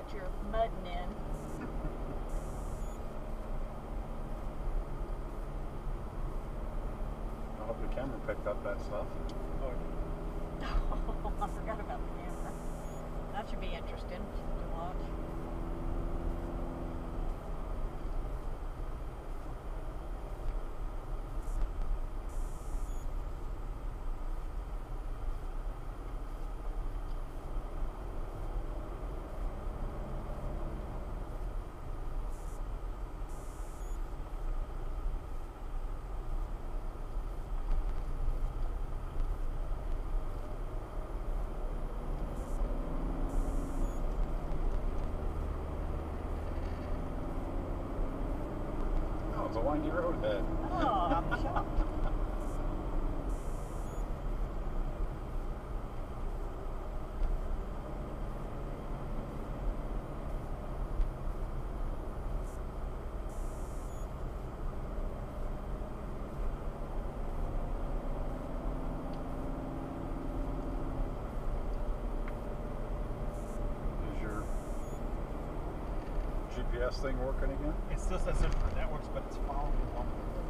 you're mudding in. I hope the camera picked up that stuff. Oh, I forgot about the camera. That should be interesting to watch. It's a windy road ahead. Oh, I'm shocked. Is your GPS thing working again? It still says search for networks, but it's following along.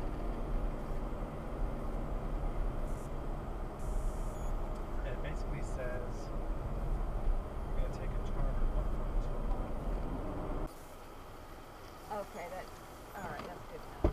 And it basically says we're going to take a turn at 1.2 miles. Okay, alright, that's good enough.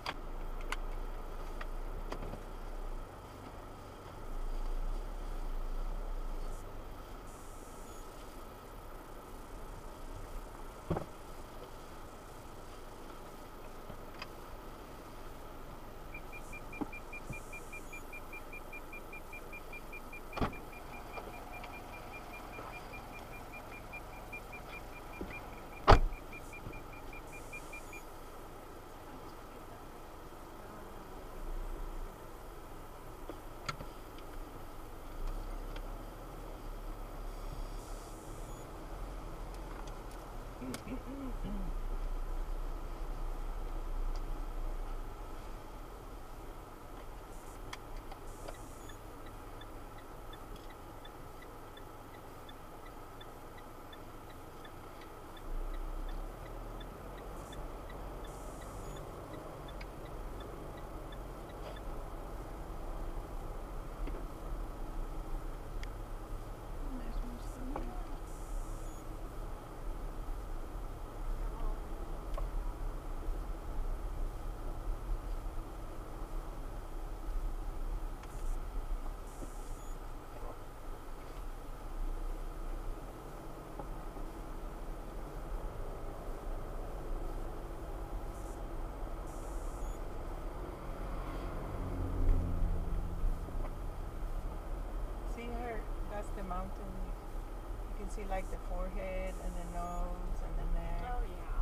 That's the mountain. You can see like the forehead and the nose and the neck. Oh yeah.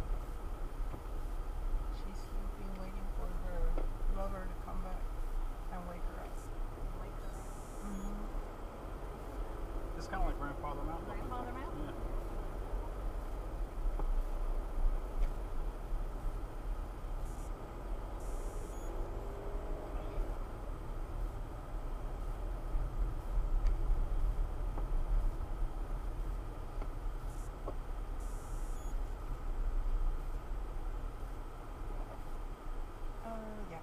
She's sleeping, waiting for her lover to come back and wake her up. Wake her up. Mm-hmm. It's kind of like Grandfather Mountain. Grandfather Mountain? Yeah. Yeah.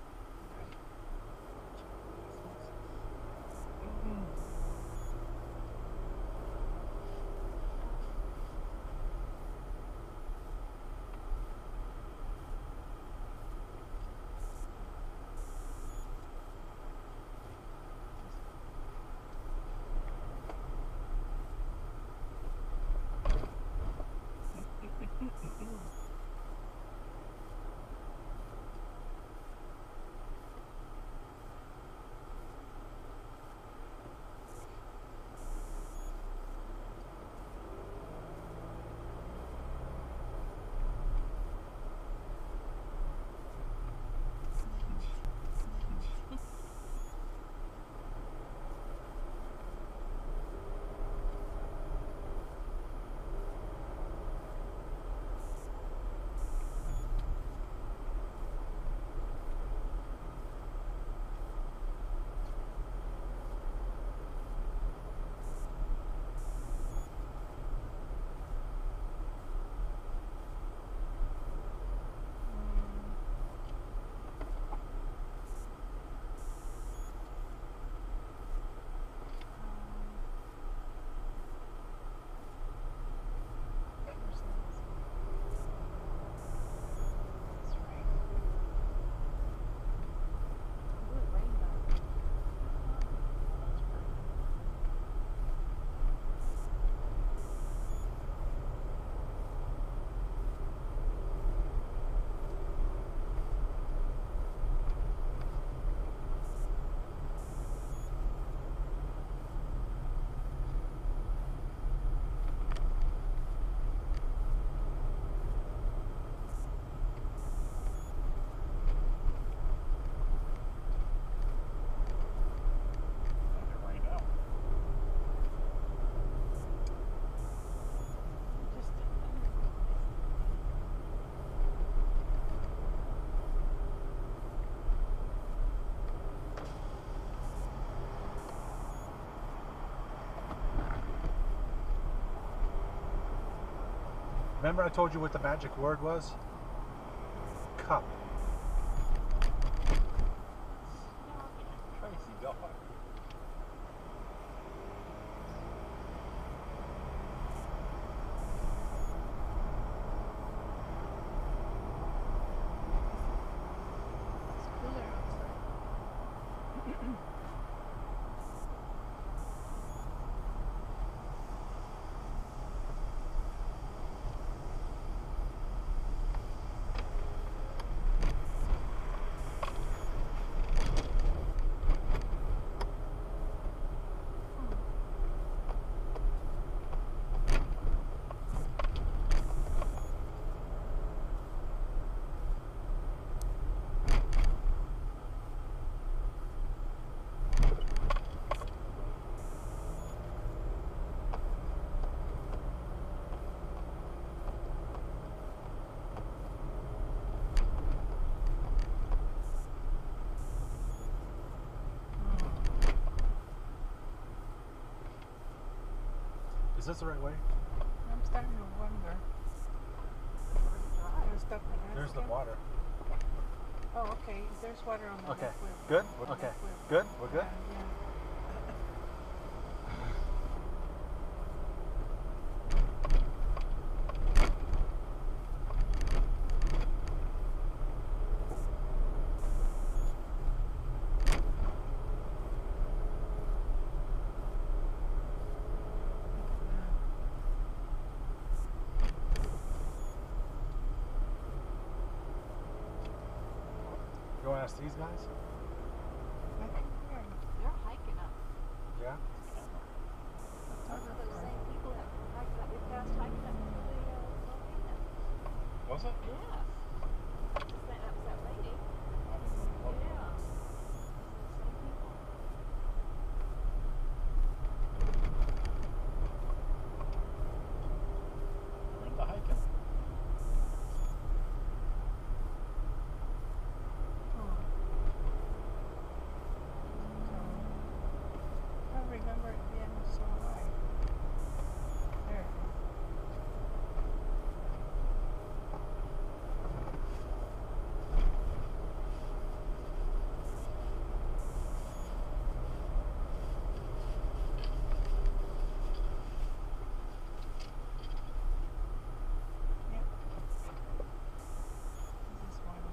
Remember I told you what the magic word was? Cup. Crazy dog. It's cooler outside. Is this the right way? I'm starting to wonder. There's the water. Oh, okay. There's water on the Okay. left wheel. Good? On the Okay. left wheel. Good? We're good? Yeah. You want to ask these guys? I think They're hiking up. Yeah? Those are those same people that hiked up. We passed hiking up to the volcano. Was it? Yeah. That was that lady. Yeah. Same people. We're into hiking. I don't remember it being so high. There it is. Yep. Is this one?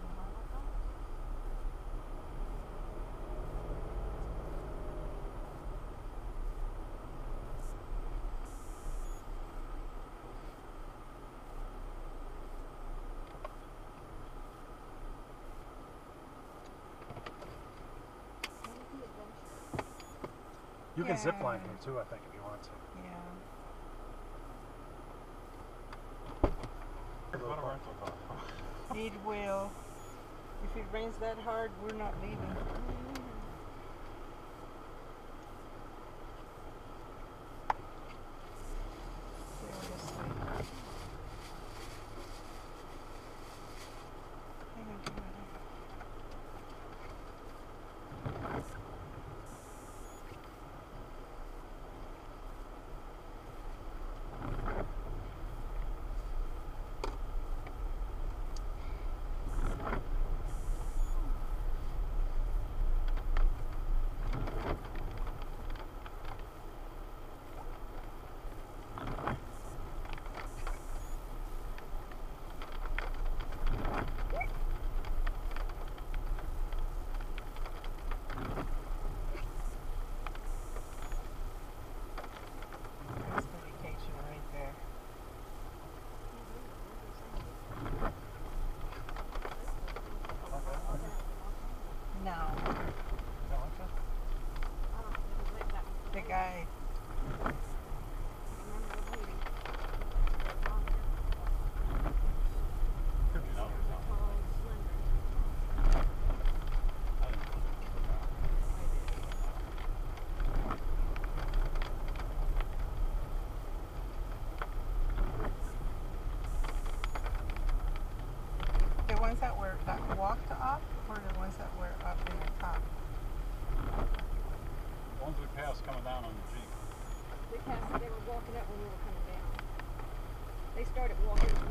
What was the adventure? You can zip line Yeah. here too, I think, if you want to. Yeah. What a rental car. Need will. If it rains that hard, we're not leaving. Seriously. Hang on, hang on, hang on. That's the vacation right there. No, the guy. Could be not. The ones that walked up, or the ones that were up in the top? The ones we passed coming down on the Jeep. They were walking up when we were coming down. They started walking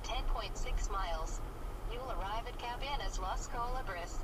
10.6 miles. You'll arrive at Cabinas Las Colabres.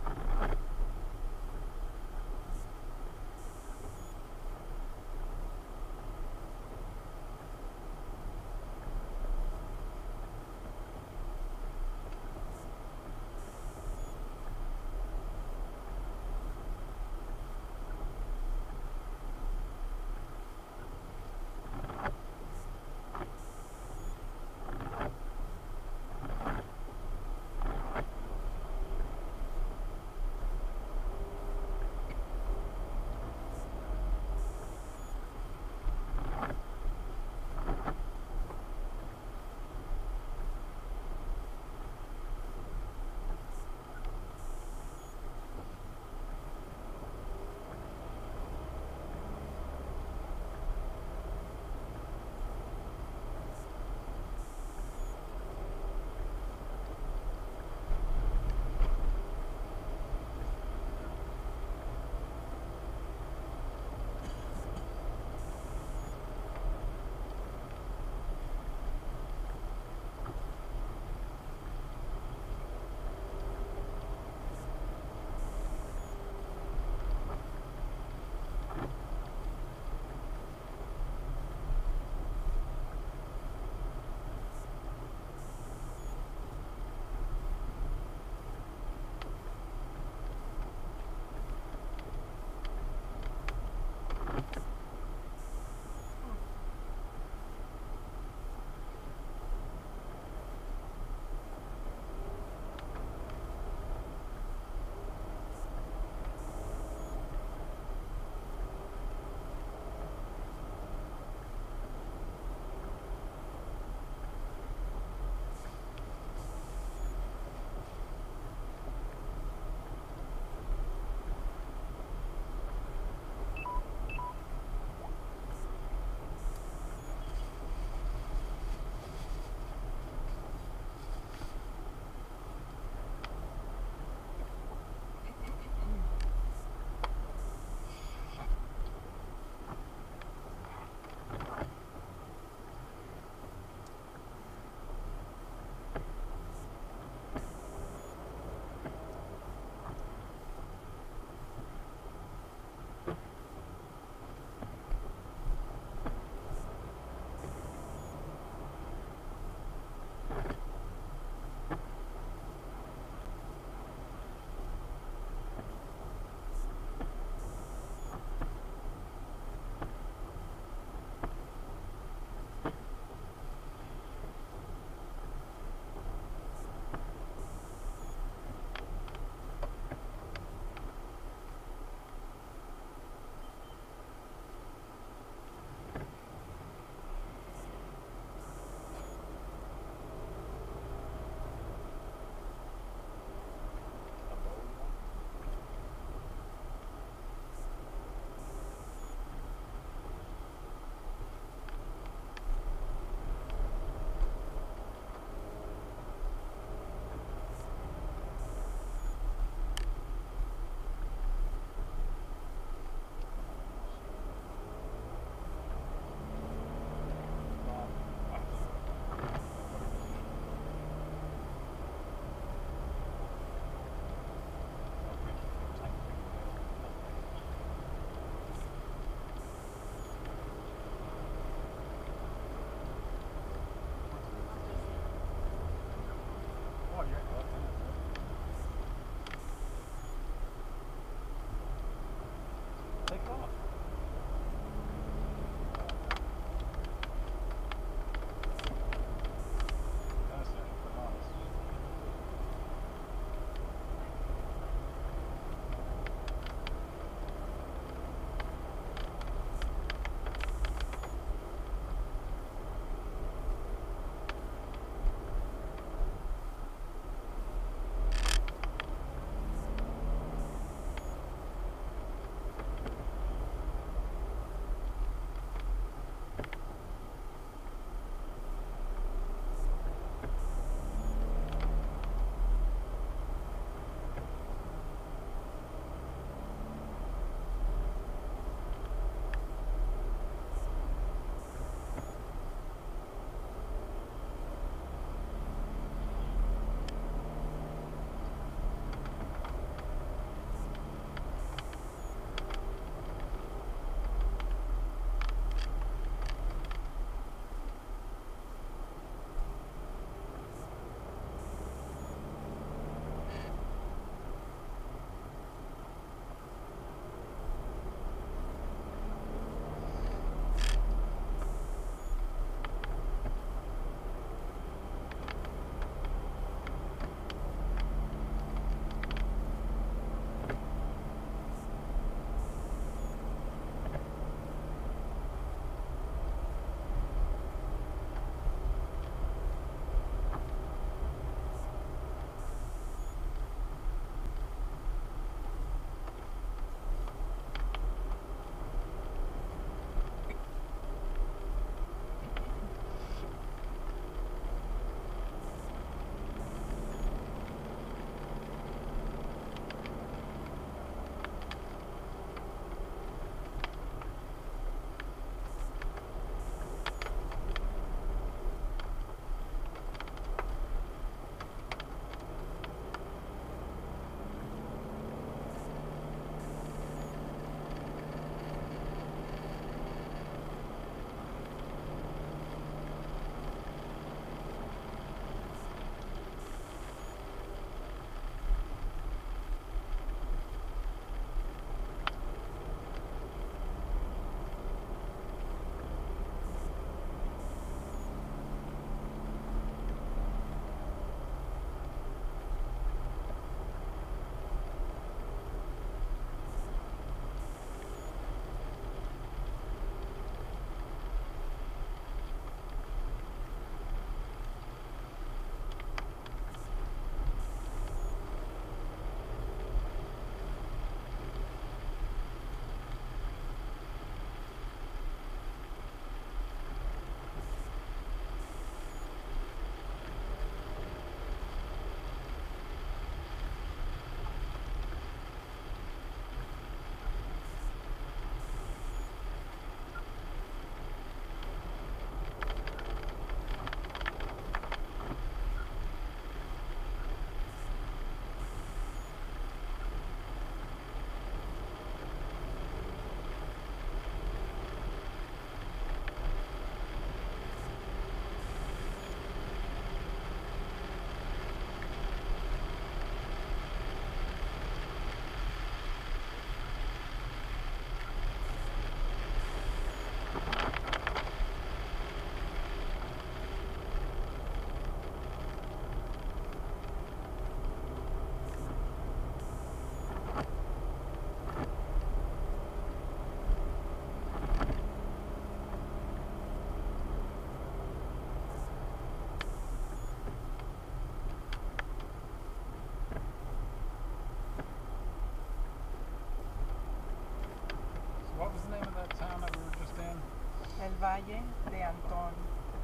Valle de Anton.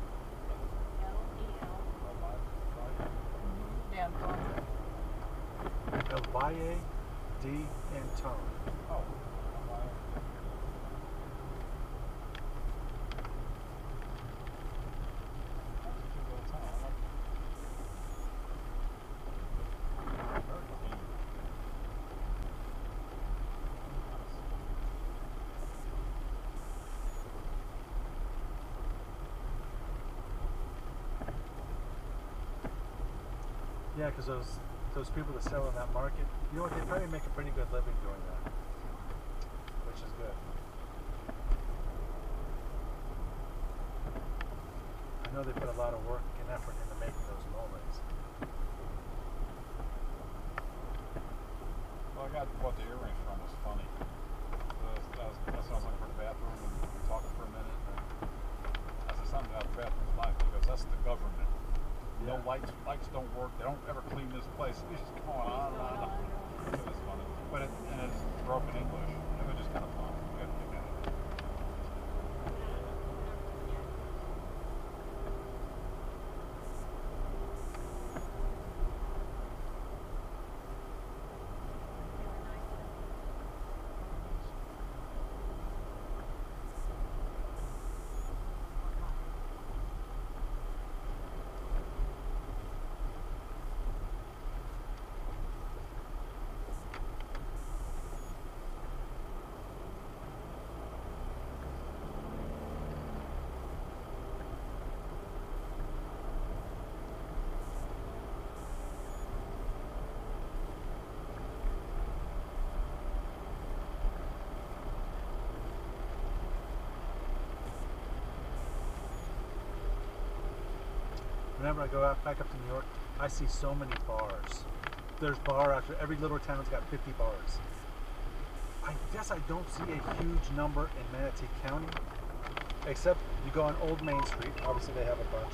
L-E-L. De Anton. El Valle de Anton. Oh. That's a cute little town. I like it. Very convenient. Yeah, because those people that sell in that market, you know what? They probably make a pretty good living doing that, which is good. I know they put a lot of work and effort into making those moles. Well, I got what the earrings from was funny. That sounds like for the bathroom, and we were talking for a minute. And I said something about the bathroom's life because that's the government. No Yeah. lights don't work. They don't ever clean this place. It's just going on and on. It was funny, but it's broken English. It was just kind of fun. We had to kick it. Whenever I go out back up to New York, I see so many bars. There's bar after every little town's got 50 bars. I guess I don't see a huge number in Manatee County, except you go on Old Main Street. Obviously, they have a bunch.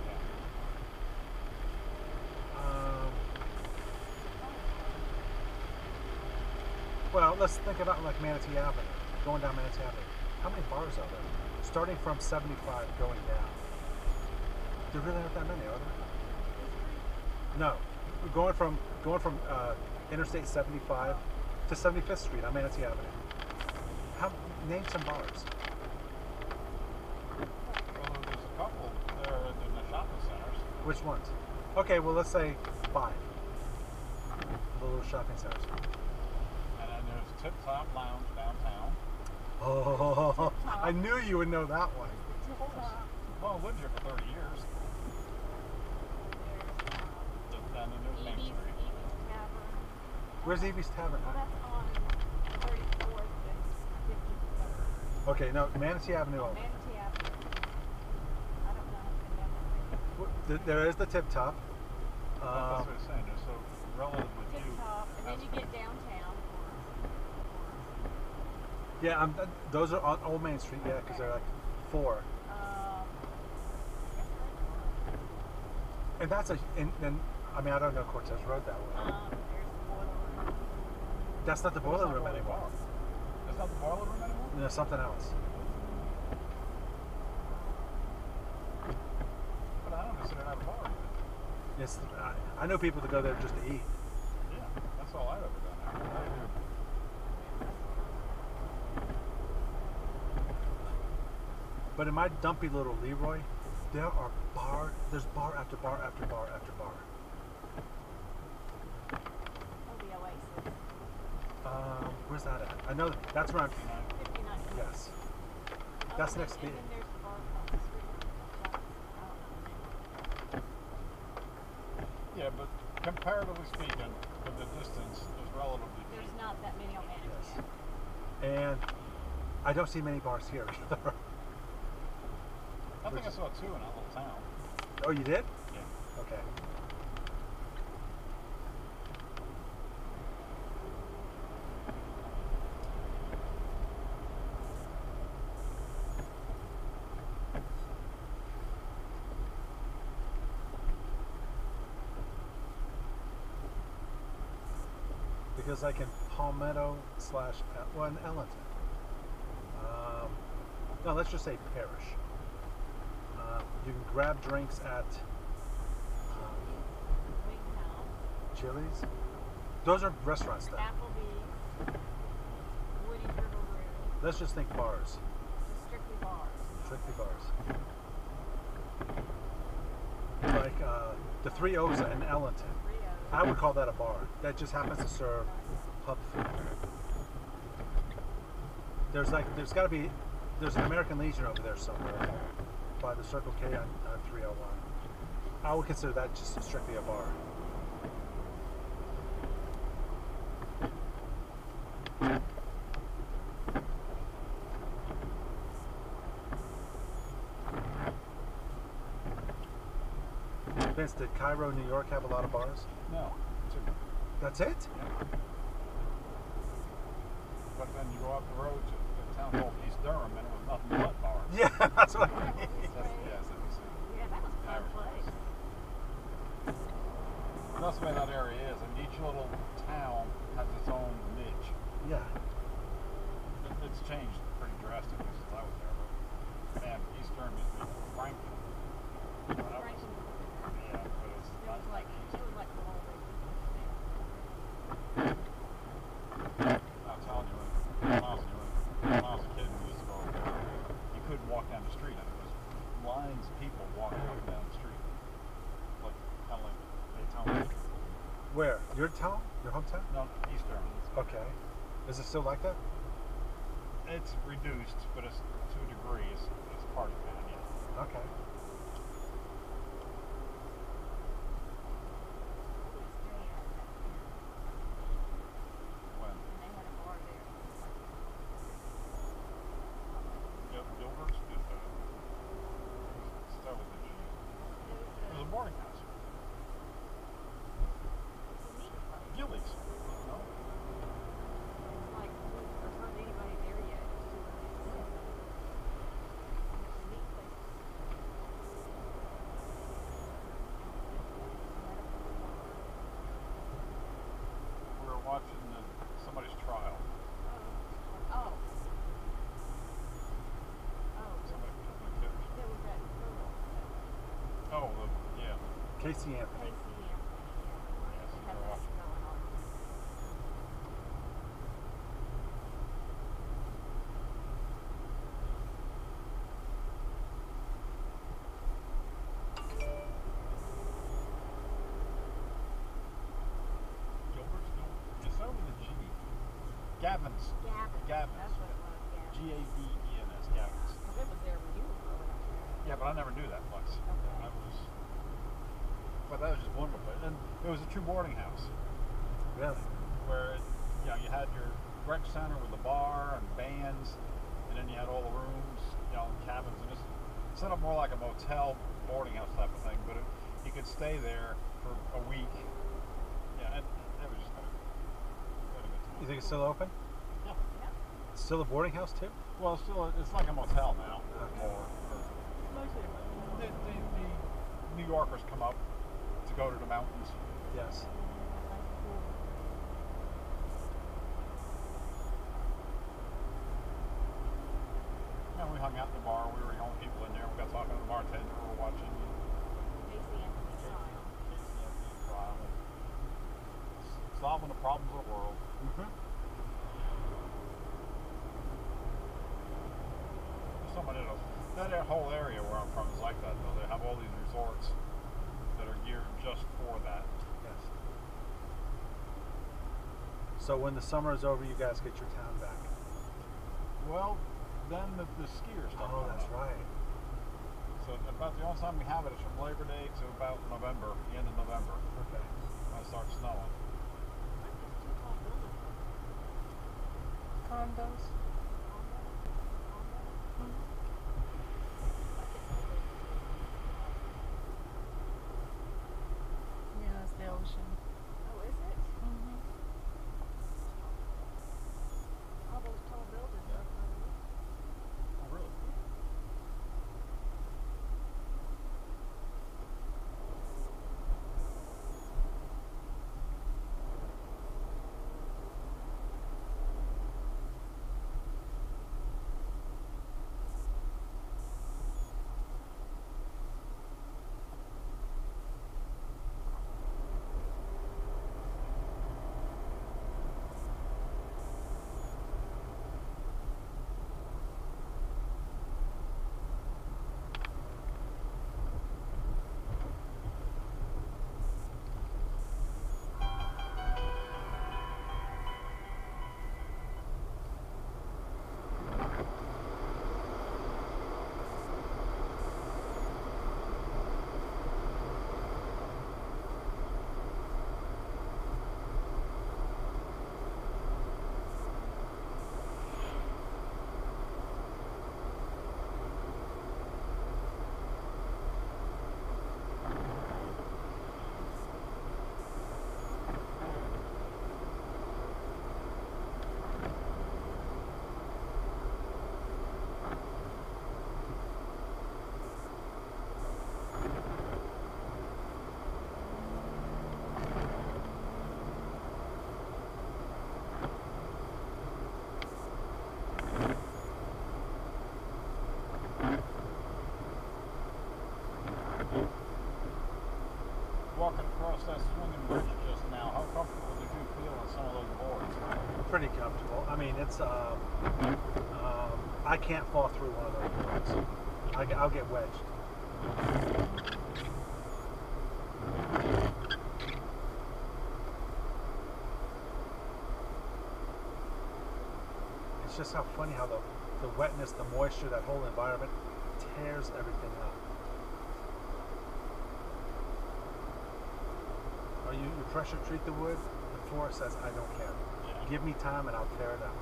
Well, let's think about like Manatee Avenue. Going down Manatee Avenue. How many bars are there? Starting from 75 going down. There really aren't that many, are there? No. Going from Interstate 75 to 75th Street on Manatee Avenue. Name some bars. Well, there's a couple there in the shopping centers. Which ones? Okay, well let's say 5. The little shopping centers. And then there's Tip Top Lounge downtown. Oh, I knew you would know that one. Well, I lived here for 30 years. And then there's Main Evie's Street. Tavern. Where's Evie's Tavern? Well, that's on 34th and 53rd. Okay, no, Manatee Avenue. Oh, Manatee Avenue. I don't know. There is the Tip Top. That's what I'm saying. They're so relatively Tip few. Top, and then you get downtown. Yeah, those are on Old Main Street, yeah, because they're like 4. And that's I mean, I don't know Cortez Road that way. There's the boiler room. That's not the boiler room really anymore. bar. That's not the boiler room anymore? No, something else. But I don't consider that a bar either. Yes, I know people that go there just to eat. Yeah, that's all I've ever done there. But in my dumpy little Leroy, there's bar after bar after bar after bar. Oh, the Oasis. Where's that at? I know that's around. 59. Yes, Oh, that's and next to then, me. and then there's the bar across the street. I don't know the name. Yeah, but comparatively speaking, with the distance, there's relatively few. There's not that many on Manatee. Yes. And I don't see many bars here either. I think I saw 2 in that little town. Oh, you did? Yeah. Okay. Because like in Palmetto / Ellington, No, let's just say parish. You can grab drinks at Winghouse, Chili's. Those are restaurants then. Applebee's, Woody's River Room, Let's just think bars. just strictly bars. Strictly bars. Like the Three O's in Ellington. Rios. I would call that a bar. That just happens to serve pub food. There's got to be, there's an American Legion over there somewhere by the Circle K on 301. I would consider that just strictly a bar. Vince, did Cairo, New York have a lot of bars? No. Two. That's it? Yeah. But then you go up the road to a town called East Durham, and it was nothing but bars. Yeah, that's what I mean. That's Yeah, that was a fun Irish place. that's the way that area is, and each little town has its own niche. Yeah. It's changed pretty drastically since I was there. But man, East Durham used to be Franklin. When I was- Franklin. Yeah, but it's It not was like the whole thing. I'm telling you, when I was a kid, we used to go over there. You couldn't walk down the street. I mean, there was lines of people walking up and down the street, like kind of like Daytona. Where? Your town? Your hometown? No, East Durham. Okay. Is it still like that? It's reduced, but it's to a degree. It's part of town. Yeah. Okay. When And they had a bar there. Gilbert's did start with a G. It was a boarding house. Gillies. No? Like, I've heard anybody there yet. It's a neat place. We were watching somebody's trial. Oh. Somebody took my pictures. There was that girl. Oh, yeah. Casey Anthony. Casey Anthony. Yeah. Yes, They we have were that watching. going on. Gilbert's no. It started with a G. Gavin's. Gavin. Gavin's. That's what it was, Gavin. G-A-V-E-N-S. Gavin's. Because it was there when you were growing up there. Yeah, but I never knew that place. Okay. That was. But that was just wonderful. And it was a true boarding house Really? where you had your rec center with a bar and bands, and then you had all the rooms, and cabins, and just set up more like a motel boarding house type of thing. But you could stay there for a week. Yeah, it was just a good time. You think it's still open? Yeah. Yeah. It's still a boarding house too? Well, it's like a motel now. Okay. The New Yorkers come up to go to the mountains. Yes. And we hung out in the bar. We were the only people in there. We got talking to the bartender. We were watching Casey Anthony trial. Casey Anthony's trial. Solving the problems of the world. Mm-hmm. Somebody else. That whole area where I'm from is like that, though. They have all these resorts that are geared just for that. Yes. So when the summer is over, you guys get your town back. Well, then the skiers start Oh, coming that's up. right. So about the only time we have it is from Labor Day to about November, the end of November, Okay. when it starts snowing. Condos. Yeah, it's the ocean. Oh, is it? Mm-hmm. All those tall buildings Yeah. over there. Oh, really? pretty comfortable. I mean, it's I can't fall through one of those doors. I'll get wedged. It's just how funny how the wetness, the moisture, that whole environment tears everything up. Oh, you pressure treat the wood? The forest says, I don't care. Yeah. Give me time and I'll tear it up.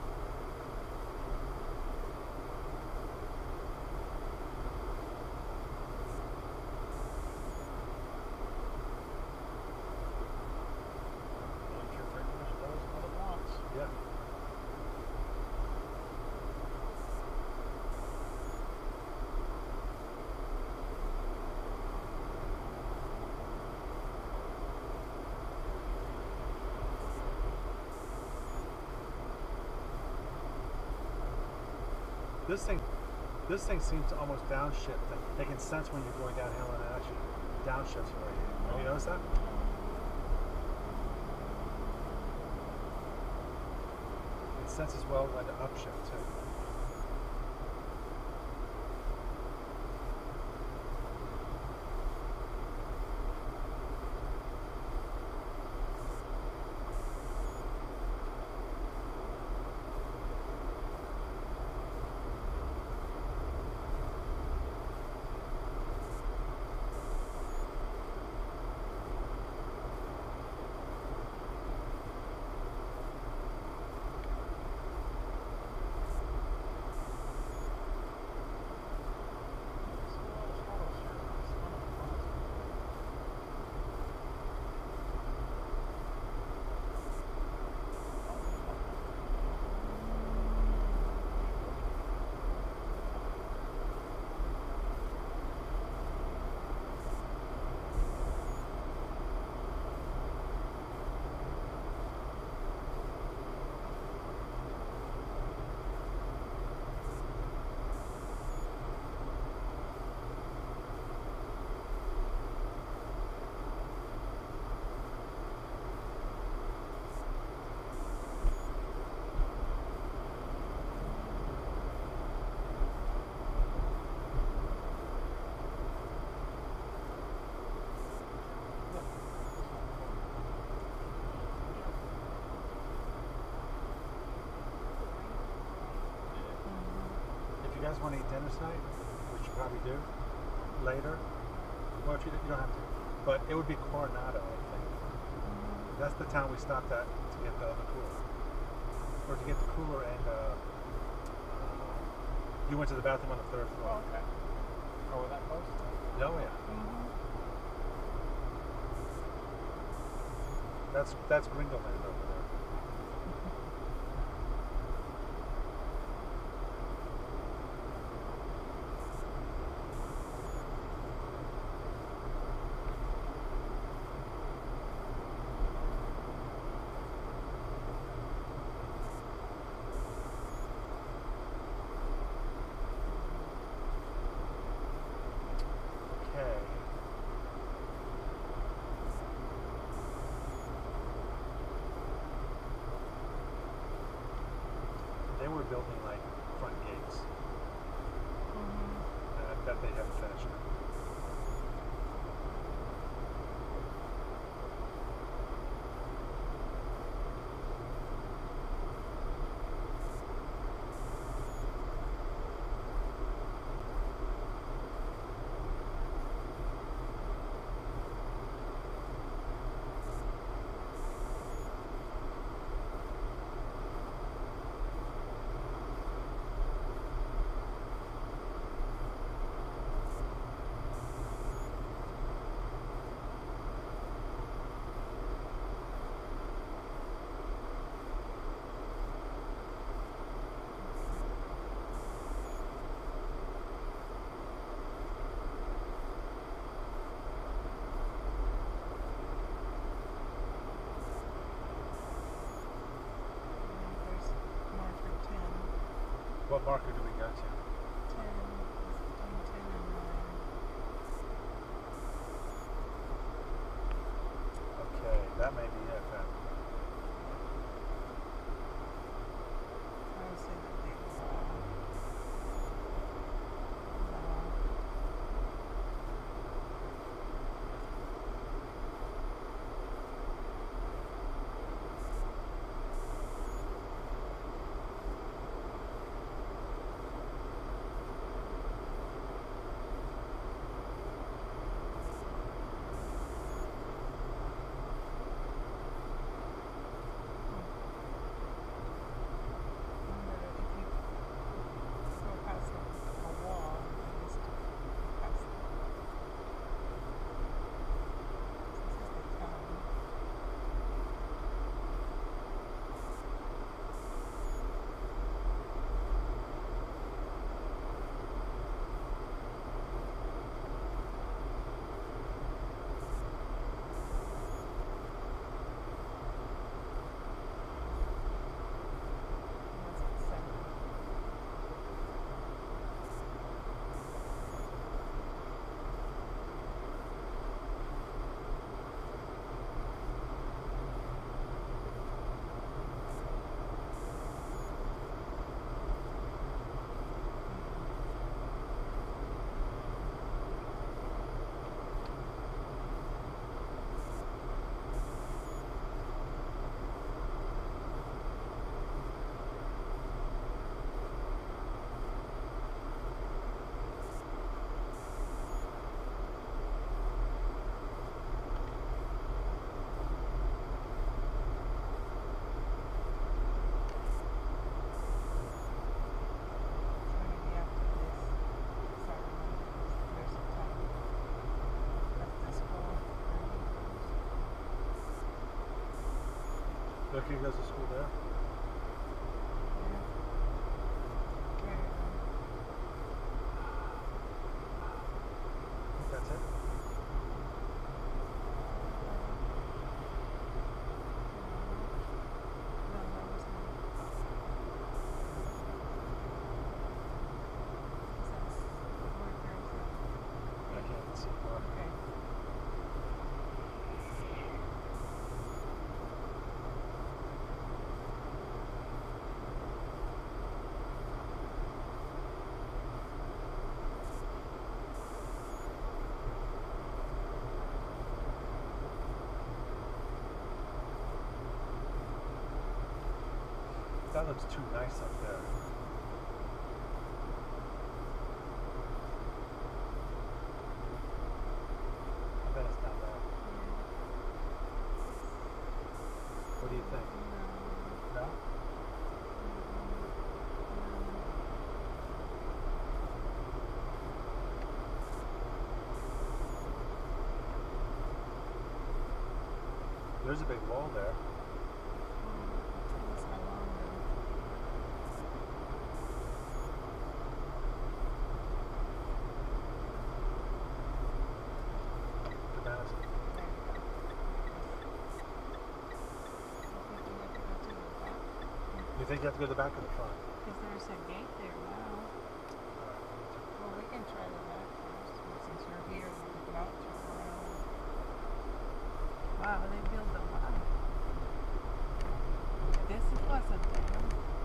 Let your fingers does what it wants. Yeah. This thing seems to almost downshift. They can sense when you're going downhill and it actually downshifts for you. Have you noticed that? It senses well when to upshift too. If you guys want to eat dinner tonight, which you probably do, later, well, if you don't have to, but it would be Coronado, I think. That's the town we stopped at to get the other cooler. Or to get the cooler and you went to the bathroom on the 3rd floor. Oh, okay. Oh, we're that close? Oh, yeah. That's Gringoland over there. Okay. They were building like front gates. And I bet they haven't finished it. What marker do we go to? 10 is between 10 and 9. Okay, that may be it then. Your kid goes to school there? I think that's it. I can't even see far. That looks too nice up there. I bet it's not bad. What do you think? No? There's a big wall there. You think you have to go to the back or the front? Because there's a gate there now. Well, we can try the back first. Since you're here, we can go out, turn around. Wow, they built a lot. This wasn't there.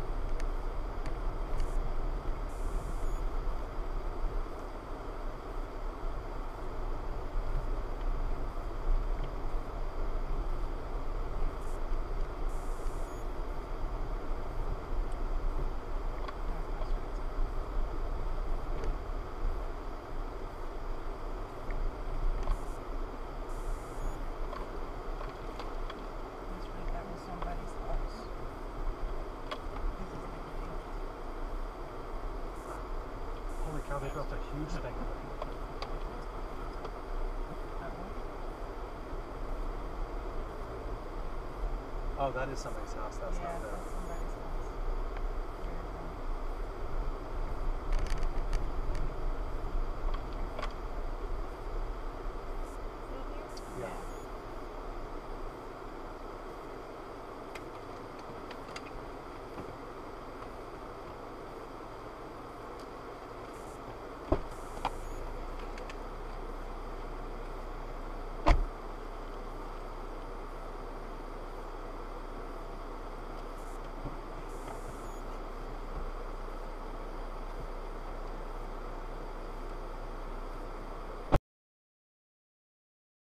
Holy cow, they built a huge thing. Oh, that is somebody's house. That's not there. That's somebody's house. Yeah.